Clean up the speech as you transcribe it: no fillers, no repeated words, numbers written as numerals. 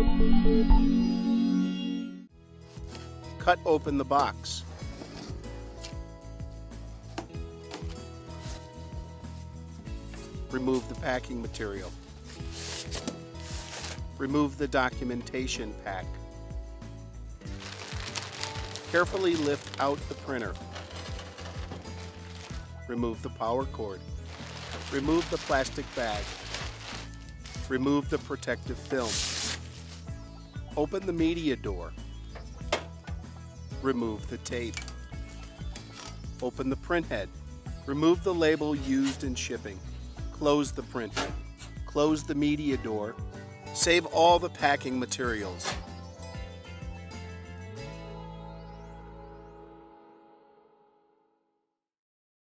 Cut open the box. Remove the packing material. Remove the documentation pack. Carefully lift out the printer. Remove the power cord. Remove the plastic bag. Remove the protective film. Open the media door. Remove the tape. Open the print head. Remove the label used in shipping. Close the print head. Close the media door. Save all the packing materials.